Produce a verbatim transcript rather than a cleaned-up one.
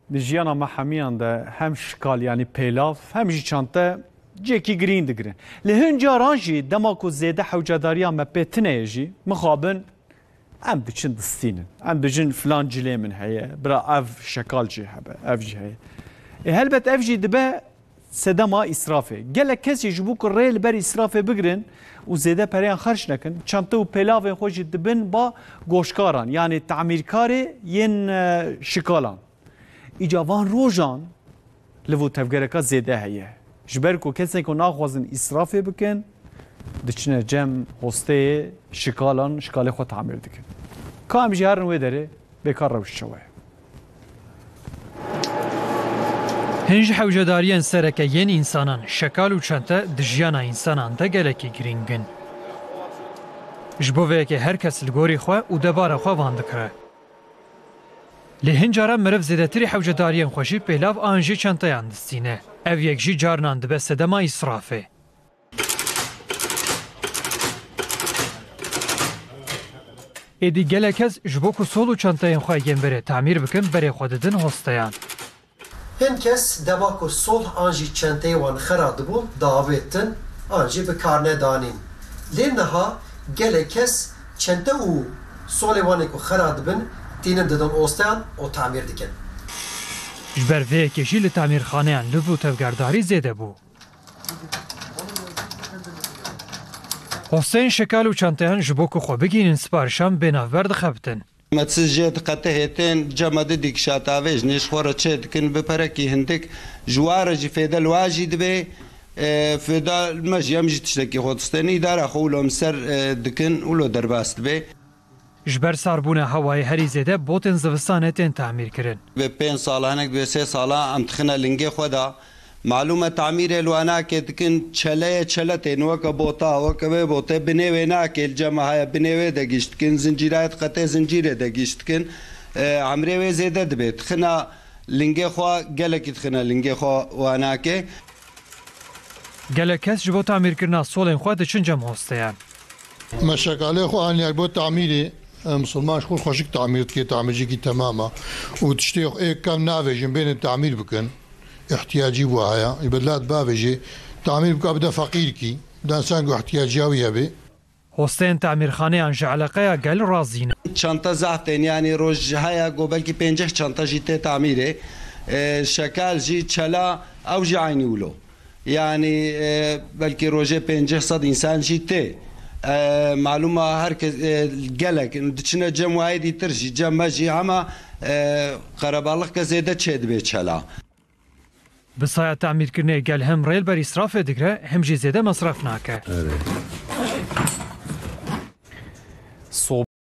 جیانا ما همیان ده هم شکال یعنی پیلاف هم جی چانته جیکی گرین دگرن لهن جاران جی دماکو زیده حوجداریا ما پیتنه جی مخابن ام بچن دستینن ام بجن فلان جلی من هیه برا اف شکال جی هبه اف جی هیه هلبت اف جی دبه سدما اسرافه گله کسی جبو که ریل بر اسرافه بگرن و زیده پریان خرج نکن چانته و پیلاف خوش دبن با گوشکاران یعنی تعمیرکاری ین شکالان ایجاوان روزان لو تفکرکا زیده هیه جبر کو کسی که ناخوازن اسرافه بکن دچنه جم هسته شکالان شکال خود تعمیر دکن که هم جهر نوی داره بکار روش شوه هنج حوجداریان سرکه ین انسانان شکال و چنته دجیانا انسانان ده گلکی گرینگن جبوه که هر کس لگوری خواه و دبار خواه واندکره لهنجارا مرف زیدتری حوجداریان خوشی پیلاو آنجی چنته یاندستینه او یک جی جارنان دبه سدما اسرافه ایدی گلک از جبوکو سولو چنته خواه ین بره تعمیر بکن بره خوددن هستیان هن کس دماکو سول آنجی چنته وان خراد بو داویتن آنجی بکارنه دانین لینها گلک کس چنته و سول وانی کو خراد بن تینن ددن اوستان او تعمیر دکن جبر وی کشی لتعمیر خانه لبو تفگرداری زیده بو حسین شکال و چنته هن جبوکو خو بگینن سپارشان بنافبرد خبتن متسجد قتهتين جمد ديك شاتافيج نيش خورا تشد كن ببركي هندك جوارج فيدا الواجد به فيدا المجي امجي تشتكي خودستاني دار خولو مسر دكن ولو درباست به جبر ساربونه هوای هری زده بوتن زوستانتين تعمیر کرن به پنج ساله هنك به سه ساله ام تخنا لنگي خدا معلومه تعمير الوانا كتكن چله چلته نوك بوتا وكبه بوتا بنيوينا كل جماعه بنيوي دگشتكن زنجيرات قطه زنجيره دگشتكن عمري زيده دبت خنا لنگي خو گلك خنا لنگي خو وانا كه گلك جو تعمير كرنا سولن خو دچن جم هستيان مشاكل خو ان يبو تعميري مسلمان شكون خوشك تعمير كي تعمير كي تماما وتشتيخ ايه كم نافج بين التعمير بكن احتياجي وهايا يبدلات بافجي تعمير بقى فقير كي بدان سانغو احتياجي به حسين تعمير خانه انش علاقه قال رازين چانتا زعتن يعني روج هيا قبل كي پنجه چانتا جيته تعميره شكال جي چلا او جي عيني ولو يعني بلكي روجه پنجه صد انسان جيته معلومه هركز قالك دچنا جم وايد ترجي جم ماجي اما قربالك كزيده تشد به چلا بسایه تعمیر کرنه گل هم ریل بر اسراف دگره هم جی زیده مصرف ناکه